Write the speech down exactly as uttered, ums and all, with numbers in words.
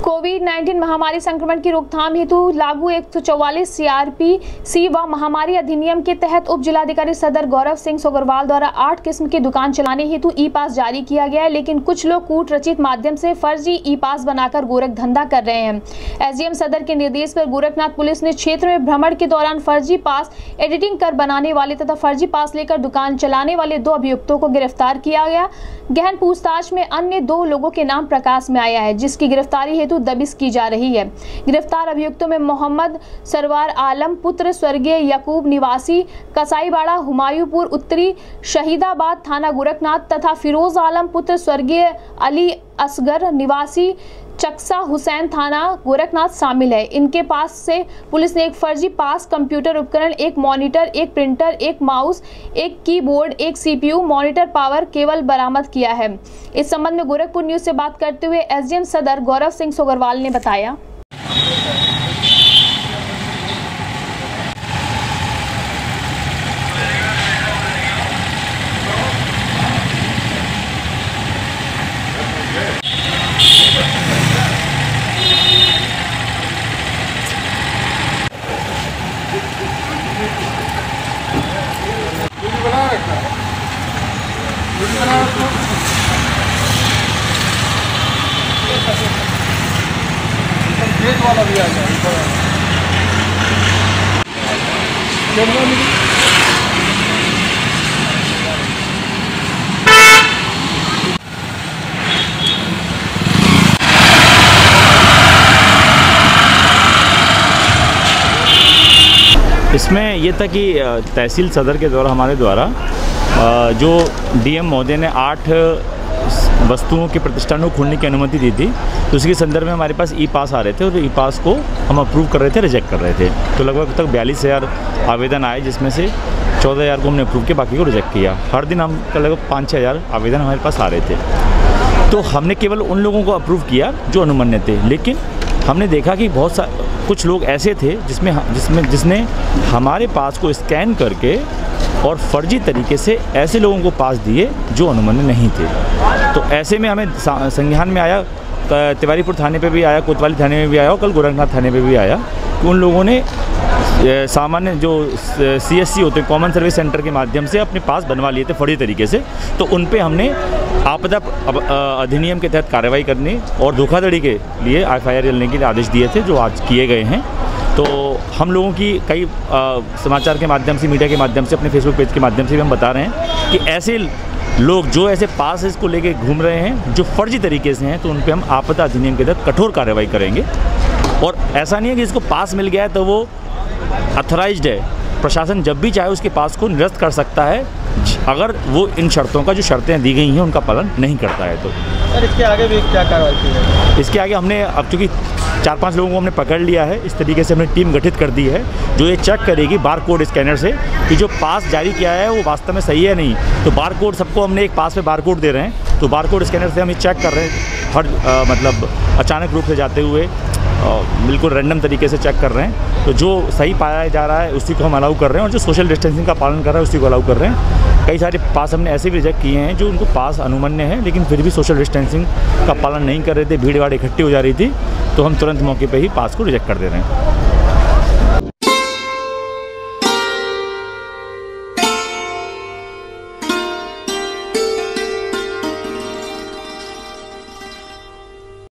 Covid nineteen महामारी संक्रमण की रोकथाम हेतु लागू एक सौ चौवालीस सीआरपीसी व महामारी अधिनियम के तहत उप जिलाधिकारी सदर गौरव सिंह सोगरवाल द्वारा आठ किस्म की दुकान चलाने हेतु ई पास जारी किया गया है, लेकिन कुछ लोग कूट रचित माध्यम से फर्जी ई पास बनाकर गोरख धंधा कर रहे हैं। एसडीएम सदर के निर्देश पर गोरखनाथ पुलिस ने क्षेत्र में भ्रमण के दौरान फर्जी पास एडिटिंग कर बनाने वाले तथा फर्जी पास लेकर दुकान चलाने वाले दो अभियुक्तों को गिरफ्तार किया गया। गहन पूछताछ में अन्य दो लोगों के नाम प्रकाश में आया है, जिसकी गिरफ्तारी हेतु दबिश की जा रही है। गिरफ्तार अभियुक्तों में मोहम्मद सरवार आलम पुत्र स्वर्गीय यकूब निवासी कसाईबाड़ा हुमायूंपुर उत्तरी शहीदाबाद थाना गोरखनाथ तथा फिरोज आलम पुत्र स्वर्गीय अली असगर निवासी चक्सा हुसैन थाना गोरखनाथ शामिल है। इनके पास से पुलिस ने एक फर्जी पास, कंप्यूटर उपकरण, एक मॉनिटर, एक प्रिंटर, एक माउस, एक कीबोर्ड, एक सीपीयू, मॉनिटर, पावर केबल बरामद किया है। इस संबंध में गोरखपुर न्यूज से बात करते हुए एसडीएम सदर गौरव सिंह सोगरवाल ने बताया। बना रखा बना रखा गेट वाला भी आ गया। इसमें ये था कि तहसील सदर के द्वारा हमारे द्वारा जो डीएम महोदय ने आठ वस्तुओं के प्रतिष्ठानों को खोलने की अनुमति दी थी, तो उसके संदर्भ में हमारे पास ई पास आ रहे थे और ई पास को हम अप्रूव कर रहे थे, रिजेक्ट कर रहे थे। तो लगभग तक बयालीस हज़ार आवेदन आए, जिसमें से चौदह हज़ार को हमने अप्रूव किया, बाकी को रिजेक्ट किया। हर दिन हम लगभग पाँच छः हज़ार आवेदन हमारे पास आ रहे थे। तो हमने केवल उन लोगों को अप्रूव किया जो अनुमन्य थे, लेकिन हमने देखा कि बहुत सा कुछ लोग ऐसे थे जिसमें जिसमें जिसने हमारे पास को स्कैन करके और फर्जी तरीके से ऐसे लोगों को पास दिए जो अनुमन्य नहीं थे। तो ऐसे में हमें संज्ञान में आया, तिवारीपुर थाने पे भी आया, कोतवाली थाने में भी आया और कल गोरखनाथ थाने पे भी आया कि उन लोगों ने सामान्य जो सीएससी होते हैं, कॉमन सर्विस सेंटर के माध्यम से अपने पास बनवा लिए थे फर्जी तरीके से। तो उन पे हमने आपदा अधिनियम के तहत कार्रवाई करने और धोखाधड़ी के लिए एफ आई आर चलने के लिए आदेश दिए थे, जो आज किए गए हैं। तो हम लोगों की कई आ, समाचार के माध्यम से, मीडिया के माध्यम से, अपने फेसबुक पेज के माध्यम से भी हम बता रहे हैं कि ऐसे लोग जो ऐसे पास इसको लेके घूम रहे हैं जो फर्जी तरीके से हैं, तो उन पे हम आपदा अधिनियम के तहत कठोर कार्रवाई करेंगे। और ऐसा नहीं है कि इसको पास मिल गया है तो वो अथॉराइज्ड है। प्रशासन जब भी चाहे उसके पास को निरस्त कर सकता है, अगर वो इन शर्तों का जो शर्तें दी गई हैं उनका पालन नहीं करता है। तो सर इसके आगे भी क्या कार्रवाई की है? इसके आगे हमने अब चूँकि चार पांच लोगों को हमने पकड़ लिया है, इस तरीके से हमने टीम गठित कर दी है जो ये चेक करेगी बार कोड स्कैनर से कि जो पास जारी किया है वो वास्तव में सही है नहीं। तो बार कोड, सबको हमने एक पास पे बार कोड दे रहे हैं, तो बार कोड स्कैनर से हम ये चेक कर रहे हैं, हर आ, मतलब अचानक रूप से जाते हुए बिल्कुल रैंडम तरीके से चेक कर रहे हैं। तो जो सही पाया जा रहा है उसी को हम अलाउ कर रहे हैं, और जो सोशल डिस्टेंसिंग का पालन कर रहा है उसी को अलाउ कर रहे हैं। कई सारे पास हमने ऐसे भी रिजेक्ट किए हैं जो उनको पास अनुमन्य है, लेकिन फिर भी सोशल डिस्टेंसिंग का पालन नहीं कर रहे थे, भीड़ भाड़ इकट्ठी हो जा रही थी, तो हम तुरंत मौके पे ही पास को रिजेक्ट कर दे रहे हैं।